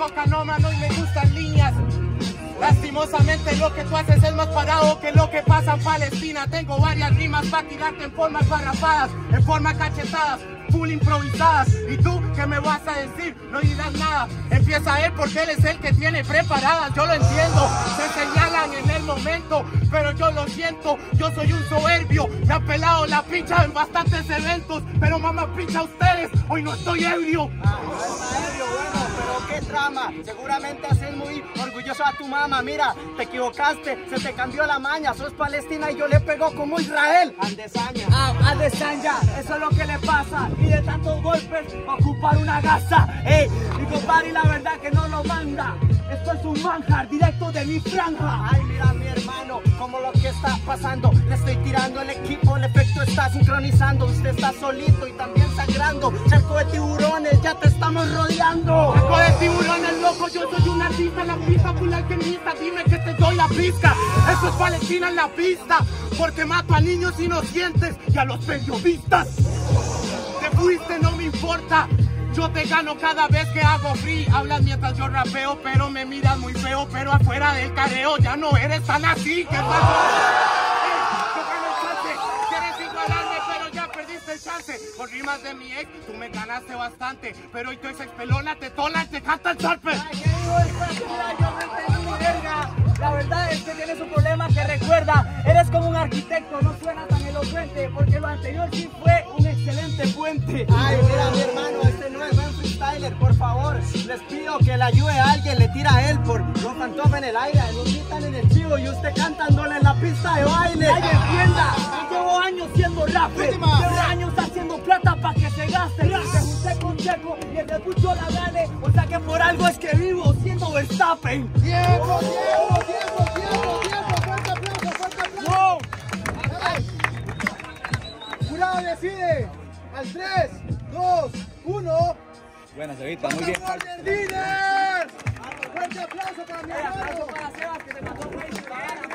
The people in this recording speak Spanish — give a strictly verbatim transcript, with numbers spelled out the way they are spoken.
coca no, mano, y me gustan líneas. Lastimosamente lo que tú haces es más parado que lo que pasa en Palestina. Tengo varias rimas para tirarte en formas barrafadas, en formas cachetadas, full improvisadas. ¿Y tú qué me vas a decir? No digas nada. Empieza él porque él es el que tiene preparadas. Yo lo entiendo, se señalan en el momento, pero yo lo siento. Yo soy un soberbio, me han pelado la pincha en bastantes eventos, pero mamá pincha a ustedes, hoy no estoy ebrio. Ah, no es ebrio, bueno, pero qué trama. Seguramente haces muy orgulloso a tu mamá. Mira, te equivocaste, se te cambió la maña. Sos Palestina y yo le pego como Israel. Andesaña. Ah, Adesanya, eso es lo que le pasa. Y de tantos golpes va a ocupar una gasa. Ey, mi compadre, la verdad que no lo manda. Esto es un manjar directo de mi franja. Ay, mira mi hermano, como lo que está pasando. Le estoy tirando el equipo, el efecto está sincronizando. Usted está solito y también sangrando. Charco de tiburones, ya te estamos rodeando. Charco de tiburones, loco, yo soy un artista, la pista, un alquimista, dime que te doy la pizca. Eso es Palestina en la pista, porque mato a niños inocentes y a los periodistas. Te fuiste, no me importa. Yo te gano cada vez que hago free. Hablas mientras yo rapeo, pero me miras muy feo. Pero afuera del careo ya no eres tan así. ¿Qué pasa? Quieres igualarme, pero ya perdiste el chance. Con rimas de mi ex, tú me ganaste bastante. Pero hoy tu ex expelona, te tola y te canta el charpe. Ay, ¿qué digo esto? Mira, yo no entendí mi verga. La verdad es que tienes un problema que recuerda. Eres como un arquitecto, no suena tan elocuente. Porque lo anterior sí fue un excelente puente. Ay, mira mi hermano, este no es buen freestyler, por favor. Les pido que le ayude a alguien, le tira a él por no cantó en el aire, lo gritan en el chivo y usted cantándole en la pista de baile. Ay, entienda, yo llevo años siendo rapper. Llevo años haciendo plata para que se gaste. Me junté con Checo y el escucho la gane. O sea que por algo es que vivo siendo Verstappen. ¡Tiempo, tiempo, tiempo, tiempo, tiempo! ¡Fuerte aplauso, fuerte aplauso! Wow. Jurado decide al tres, dos, uno. Buena, Cevita, muy bien. ¡Líder! ¡Fuerte aplauso para mi Un aplauso hermano! para Sebas que se mandó un